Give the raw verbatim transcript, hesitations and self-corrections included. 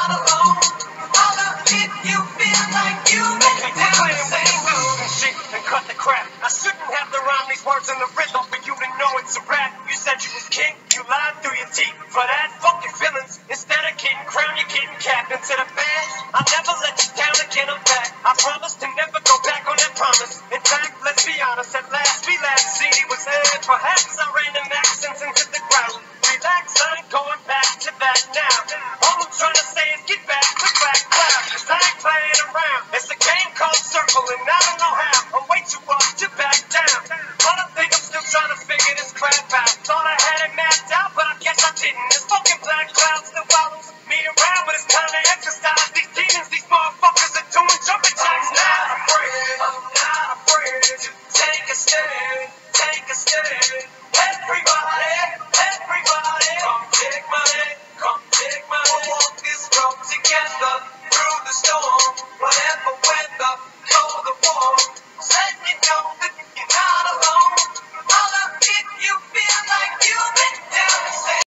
not alone. Holla if you feel like you make it down the same road. Shit and cut the crap. I shouldn't have to rhyme these words in the rhythm for you to know it's a rap. You said you was king, you lied through your teeth. For that, fuck your feelings. Instead of getting crowned, you're getting capped into the band. I'll never let you down again, I'm back. I promise to never go back on that promise. In fact, let's be honest, at last we last C D was there. Perhaps I ran them accents into the ground. Relax, I ain't going back to that now. All I'm trying to say is get back to back cloud. Cause I ain't playing around. It's a game called Circle and I don't know how. I'm way too up to back down. But I think I'm still trying to figure this crap out. Thought I had it mapped out, but I guess I didn't. This fucking black cloud still follows me around, but it's time to exercise these demons. These motherfuckers are doing jumping jacks now. I'm not afraid, I'm not afraid to take a stand, take a stand. Everybody, everybody, come take my hand, come take my hand. We'll walk this road together through the storm, whatever way.